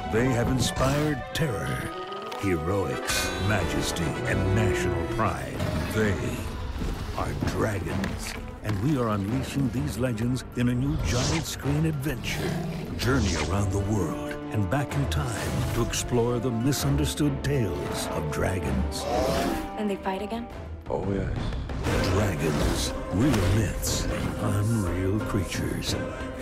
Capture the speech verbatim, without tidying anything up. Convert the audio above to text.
They have inspired terror, heroics, majesty, and national pride. They are dragons. And we are unleashing these legends in a new giant screen adventure. Journey around the world and back in time to explore the misunderstood tales of dragons. And they fight again? Oh, yes. Dragons, real myths, unreal creatures.